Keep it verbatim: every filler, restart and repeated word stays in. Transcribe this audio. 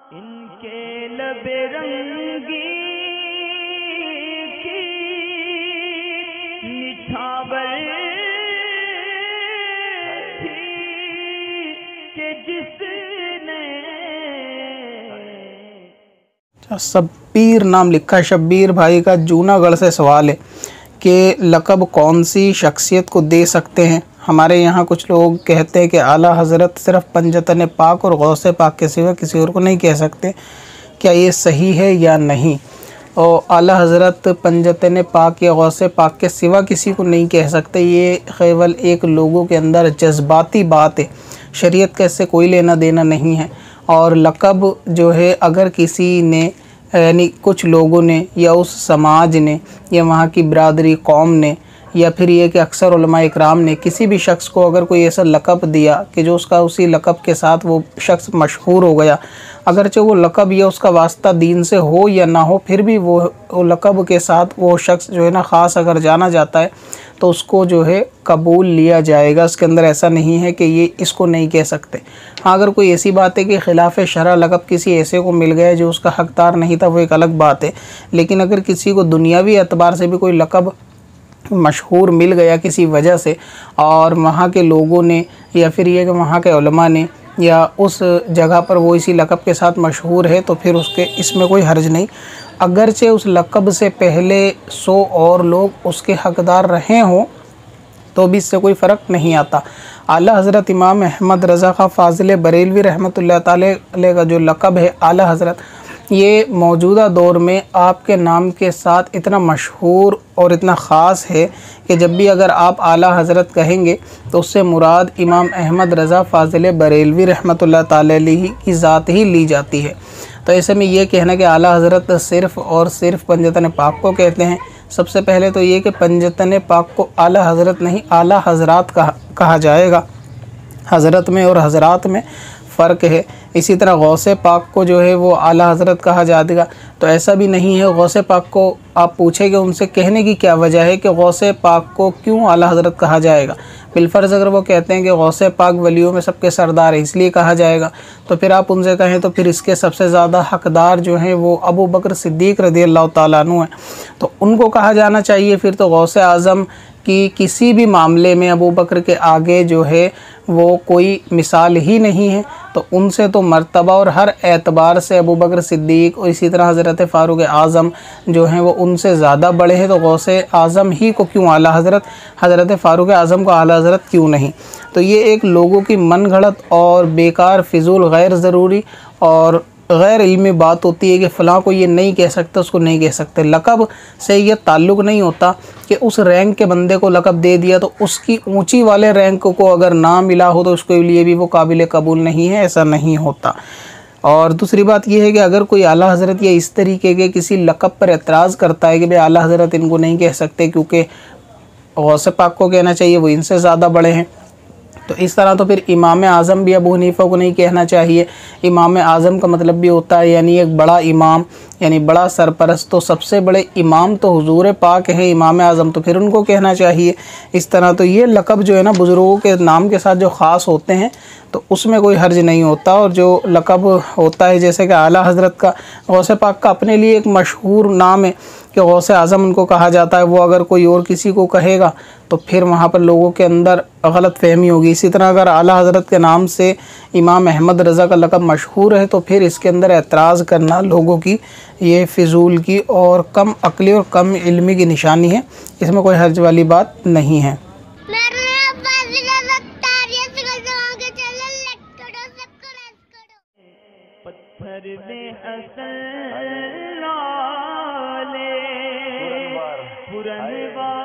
ان کے لب رنگی کی نچھاور تھی کہ جس نے شبیر نام لکھا ہے۔ شبیر بھائی کا جونا گڑھ سے سوال ہے کہ لقب کون سی شخصیت کو دے سکتے ہیں؟ ہمارے یہاں کچھ لوگ کہتے ہیں کہ اعلیٰ حضرت صرف پنجتن پاک اور غوث پاک کے سوا کسی اور کو نہیں کہہ سکتے، کیا یہ صحیح ہے یا نہیں؟ اور اعلیٰ حضرت پنجتن پاک یا غوث پاک کے سوا کسی کو نہیں کہہ سکتے، یہ کیول ایک لوگوں کے اندر جذباتی بات ہے، شریعت کا اس سے کوئی لینا دینا نہیں ہے۔ اور لقب جو ہے اگر کسی نے یعنی کچھ لوگوں نے یا اس سماج نے یا وہاں کی برادری قوم نے یا پھر یہ کہ اکثر علماء اکرام نے کسی بھی شخص کو اگر کوئی ایسا لقب دیا کہ جو اس کا اسی لقب کے ساتھ وہ شخص مشہور ہو گیا، اگرچہ وہ لقب یا اس کا واسطہ دین سے ہو یا نہ ہو، پھر بھی وہ لقب کے ساتھ وہ شخص جو ہے نا خاص اگر جانا جاتا ہے تو اس کو جو ہے قبول لیا جائے گا۔ اس کے اندر ایسا نہیں ہے کہ یہ اس کو نہیں کہہ سکتے۔ ہاں اگر کوئی ایسی بات ہے کہ خلاف شرع لقب کسی ایسے کو مل گیا جو اس کا حقدار نہیں تھا، وہ ایک الگ بات ہے، لیکن اگر کسی کو دنیاوی اعتبار سے بھی کوئی لقب مشہور مل گیا کسی وجہ سے اور وہاں کے لوگوں نے یا پھر یہ کہ وہاں کے علماء نے یا اس جگہ پر وہ اسی لقب کے ساتھ مشہور ہے تو پھر اس کے اس میں کوئی حرج نہیں، اگرچہ اس لقب سے پہلے سو اور لوگ اس کے حقدار رہے ہوں تو بھی اس سے کوئی فرق نہیں آتا۔ اعلیٰ حضرت امام احمد رضا خان فاضل بریلوی رحمۃ اللہ تعالی علیہ کا جو لقب ہے اعلیٰ حضرت، یہ موجودہ دور میں آپ کے نام کے ساتھ اتنا مشہور اور اتنا خاص ہے کہ جب بھی اگر آپ اعلیٰ حضرت کہیں گے تو اس سے مراد امام احمد رضا فاضل بریلوی رحمۃ اللہ تعالی علیہ کی ذات ہی لی جاتی ہے۔ تو ایسے میں یہ کہنا کہ اعلیٰ حضرت صرف اور صرف پنجتن پاک کو کہتے ہیں، سب سے پہلے تو یہ کہ پنجتن پاک کو اعلیٰ حضرت نہیں اعلیٰ حضرات کہا کہا جائے گا۔ حضرت میں اور حضرات میں فرق ہے۔ اسی طرح غوث پاک کو جو ہے وہ اعلیٰ حضرت کہا جائے گا، تو ایسا بھی نہیں ہے۔ غوث پاک کو آپ پوچھیں کہ ان سے کہنے کی کیا وجہ ہے کہ غوث پاک کو کیوں اعلیٰ حضرت کہا جائے گا؟ بالفرض اگر وہ کہتے ہیں کہ غوث پاک ولیوں میں سب کے سردار ہے اس لیے کہا جائے گا، تو پھر آپ ان سے کہیں تو پھر اس کے سب سے زیادہ حقدار جو ہیں وہ ابو بکر صدیق رضی اللہ تعالیٰ عنہ ہیں، تو ان کو کہا جانا چاہیے۔ پھر تو غوث اعظم کی کسی بھی معاملے میں ابو بکر کے آگے جو ہے وہ کوئی مثال ہی نہیں ہے، تو ان سے تو مرتبہ اور ہر اعتبار سے ابو بکر صدیق اور اسی طرح حضرت فاروق اعظم جو ہیں وہ ان سے زیادہ بڑے ہیں، تو غوث اعظم ہی کو کیوں اعلیٰ حضرت، حضرت فاروق اعظم کو اعلیٰ حضرت کیوں نہیں؟ تو یہ ایک لوگوں کی من گھڑت اور بیکار فضول غیر ضروری اور غیر علمی بات ہوتی ہے کہ فلاں کو یہ نہیں کہہ سکتے، اس کو نہیں کہہ سکتے۔ لقب سے یہ تعلق نہیں ہوتا کہ اس رینک کے بندے کو لقب دے دیا تو اس کی اونچی والے رینک کو اگر نہ ملا ہو تو اس کے لیے بھی وہ قابل قبول نہیں ہے، ایسا نہیں ہوتا۔ اور دوسری بات یہ ہے کہ اگر کوئی اعلیٰ حضرت یا اس طریقے کے کسی لقب پر اعتراض کرتا ہے کہ بھئی اعلیٰ حضرت ان کو نہیں کہہ سکتے کیونکہ غوث پاک کو کہنا چاہیے، وہ ان سے زیادہ بڑے ہیں، تو اس طرح تو پھر امام اعظم بھی ابو حنیفہ کو نہیں کہنا چاہیے۔ امام اعظم کا مطلب بھی ہوتا ہے یعنی ایک بڑا امام، یعنی بڑا سرپرست، تو سب سے بڑے امام تو حضور پاک ہیں امام اعظم، تو پھر ان کو کہنا چاہیے۔ اس طرح تو یہ لقب جو ہے نا بزرگوں کے نام کے ساتھ جو خاص ہوتے ہیں تو اس میں کوئی حرج نہیں ہوتا، اور جو لقب ہوتا ہے جیسے کہ اعلیٰ حضرت کا، غوث پاک کا اپنے لیے ایک مشہور نام ہے کہ غوث اعظم ان کو کہا جاتا ہے، وہ اگر کوئی اور کسی کو کہے گا تو پھر وہاں پر لوگوں کے اندر غلط فہمی ہوگی۔ اسی طرح اگر اعلیٰ حضرت کے نام سے امام احمد رضا کا لقب مشہور ہے تو پھر اس کے اندر اعتراض کرنا لوگوں کی یہ فضول کی اور کم عقلی اور کم علمی کی نشانی ہے، اس میں کوئی حرج والی بات نہیں ہے۔ پتھر میں اصل والے پرنوار